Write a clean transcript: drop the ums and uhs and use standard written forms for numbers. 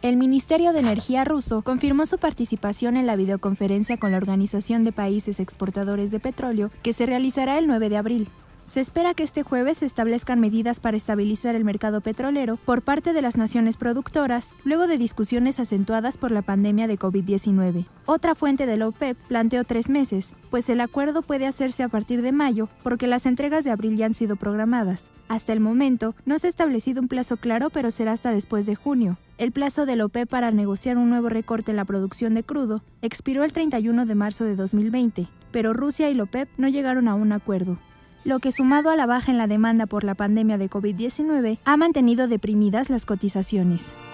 El Ministerio de Energía ruso confirmó su participación en la videoconferencia con la Organización de Países Exportadores de Petróleo, que se realizará el 9 de abril. Se espera que este jueves se establezcan medidas para estabilizar el mercado petrolero por parte de las naciones productoras, luego de discusiones acentuadas por la pandemia de COVID-19. Otra fuente de la OPEP planteó 3 meses, pues el acuerdo puede hacerse a partir de mayo, porque las entregas de abril ya han sido programadas. Hasta el momento, no se ha establecido un plazo claro, pero será hasta después de junio. El plazo de la OPEP para negociar un nuevo recorte en la producción de crudo expiró el 31 de marzo de 2020, pero Rusia y la OPEP no llegaron a un acuerdo, lo que, sumado a la baja en la demanda por la pandemia de COVID-19, ha mantenido deprimidas las cotizaciones.